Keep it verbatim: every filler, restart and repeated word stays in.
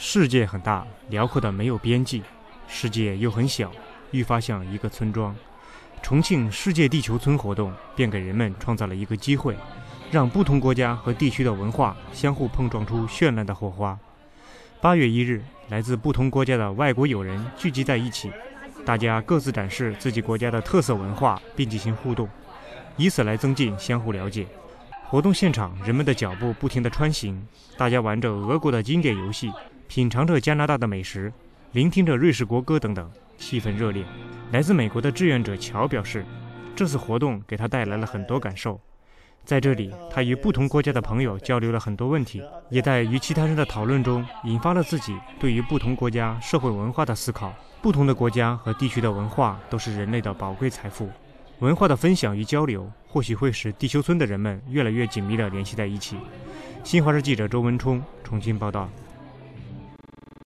世界很大，辽阔的没有边际；世界又很小，愈发像一个村庄。重庆世界地球村活动便给人们创造了一个机会，让不同国家和地区的文化相互碰撞出绚烂的火花。八月一日，来自不同国家的外国友人聚集在一起，大家各自展示自己国家的特色文化，并进行互动，以此来增进相互了解。活动现场，人们的脚步不停地穿行，大家玩着俄国的经典游戏，品尝着加拿大的美食，聆听着瑞士国歌等等，气氛热烈。来自美国的志愿者乔表示，这次活动给他带来了很多感受。在这里，他与不同国家的朋友交流了很多问题，也在与其他人的讨论中引发了自己对于不同国家社会文化的思考。不同的国家和地区的文化都是人类的宝贵财富，文化的分享与交流或许会使地球村的人们越来越紧密地联系在一起。新华社记者周文冲重庆报道。